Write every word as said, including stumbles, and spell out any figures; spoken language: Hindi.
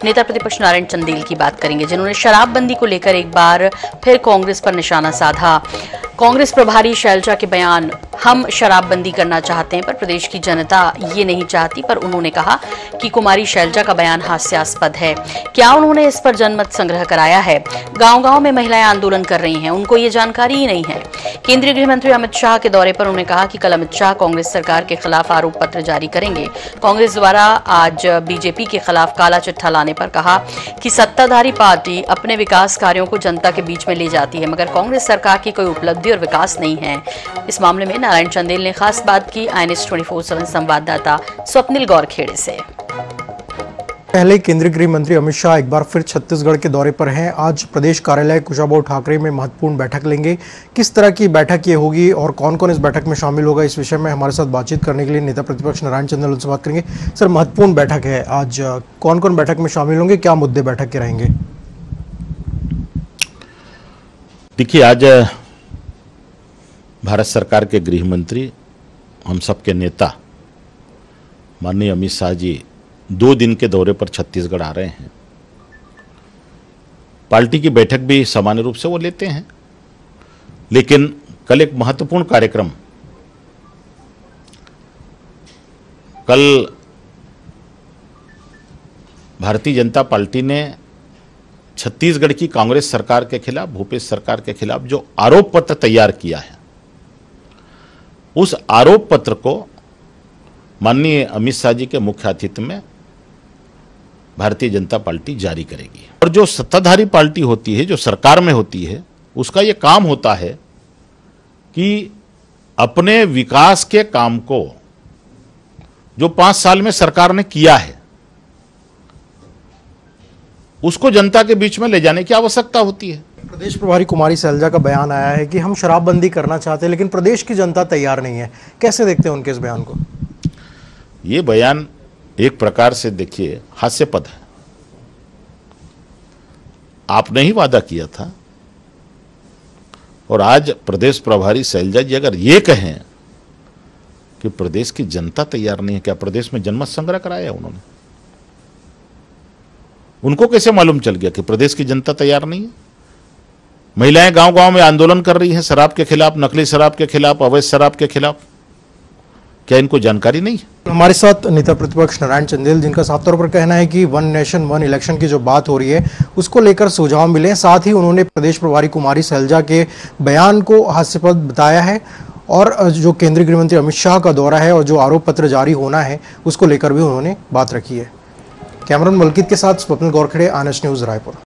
नेता प्रतिपक्ष नारायण चंदेल की बात करेंगे, जिन्होंने शराबबंदी को लेकर एक बार फिर कांग्रेस पर निशाना साधा। कांग्रेस प्रभारी शैलजा के बयान, हम शराबबंदी करना चाहते हैं पर प्रदेश की जनता ये नहीं चाहती, पर उन्होंने कहा कि कुमारी शैलजा का बयान हास्यास्पद है। क्या उन्होंने इस पर जनमत संग्रह कराया है? गांव-गांव में महिलाएं आंदोलन कर रही हैं, उनको ये जानकारी ही नहीं है। केंद्रीय गृह मंत्री अमित शाह के दौरे पर उन्होंने कहा कि कल अमित शाह कांग्रेस सरकार के खिलाफ आरोप पत्र जारी करेंगे। कांग्रेस द्वारा आज बीजेपी के खिलाफ काला चिट्ठा लाने पर कहा कि सत्ताधारी पार्टी अपने विकास कार्यों को जनता के बीच में ले जाती है, मगर कांग्रेस सरकार की कोई उपलब्धि और विकास नहीं है। इस मामले में नारायण चंदेल ने खास बात की I N S twenty four seven संवाददाता स्वप्निल गौरखेड़े से। पहले केंद्रीय गृह मंत्री अमित शाह एक बार फिर छत्तीसगढ़ के दौरे पर हैं। आज प्रदेश कार्यालय कुशाभाऊ ठाकरे में महत्वपूर्ण बैठक लेंगे। किस तरह की बैठक ये होगी और कौन कौन इस बैठक में शामिल होगा, इस विषय में हमारे साथ बातचीत करने के लिए नेता प्रतिपक्ष नारायण चंदेल उनसे बात करेंगे। सर, महत्वपूर्ण बैठक है आज, कौन कौन बैठक में शामिल होंगे, क्या मुद्दे बैठक के रहेंगे? देखिए, आज भारत सरकार के गृह मंत्री, हम सबके नेता माननीय अमित शाह जी दो दिन के दौरे पर छत्तीसगढ़ आ रहे हैं। पार्टी की बैठक भी सामान्य रूप से वो लेते हैं, लेकिन कल एक महत्वपूर्ण कार्यक्रम, कल भारतीय जनता पार्टी ने छत्तीसगढ़ की कांग्रेस सरकार के खिलाफ, भूपेश सरकार के खिलाफ जो आरोप पत्र तैयार किया है, उस आरोप पत्र को माननीय अमित शाह जी के मुख्य आतिथ्य में भारतीय जनता पार्टी जारी करेगी। और जो सत्ताधारी पार्टी होती है, जो सरकार में होती है, उसका ये काम होता है कि अपने विकास के काम को जो पांच साल में सरकार ने किया है, उसको जनता के बीच में ले जाने की आवश्यकता होती है। प्रदेश प्रभारी कुमारी शैलजा का बयान आया है कि हम शराबबंदी करना चाहते हैं लेकिन प्रदेश की जनता तैयार नहीं है। कैसे देखते हैं उनके इस बयान को? ये बयान एक प्रकार से देखिए हास्यास्पद है। आपने ही वादा किया था, और आज प्रदेश प्रभारी शैलजा जी अगर ये कहें कि प्रदेश की जनता तैयार नहीं है, क्या प्रदेश में जनमत संग्रह कराया उन्होंने? उनको कैसे मालूम चल गया कि प्रदेश की जनता तैयार नहीं है? महिलाएं गांव-गांव में आंदोलन कर रही हैं शराब के खिलाफ, नकली शराब के खिलाफ, अवैध शराब के खिलाफ, क्या इनको जानकारी नहीं है? हमारे साथ नेता प्रतिपक्ष नारायण चंदेल, जिनका साफ तौर पर कहना है कि वन नेशन वन इलेक्शन की जो बात हो रही है उसको लेकर सुझाव मिले। साथ ही उन्होंने प्रदेश प्रभारी कुमारी शैलजा के बयान को हास्यास्पद बताया है, और जो केंद्रीय गृह मंत्री अमित शाह का दौरा है और जो आरोप पत्र जारी होना है उसको लेकर भी उन्होंने बात रखी है। कैमरामैन मलकित के साथ Swapnil Gaurkhede, I N S news, Raipur.